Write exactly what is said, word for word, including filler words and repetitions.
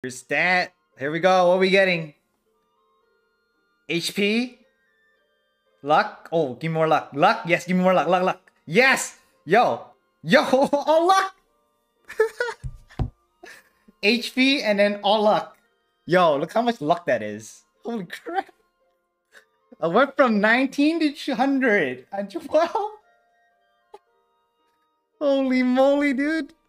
Here's that. Here we go. What are we getting? H P? Luck? Oh, give me more luck. Luck? Yes, give me more luck. Luck, luck. Yes! Yo! Yo! All luck! H P and then all luck. Yo, look how much luck that is. Holy crap. I went from nineteen to two hundred. And wow. Holy moly, dude.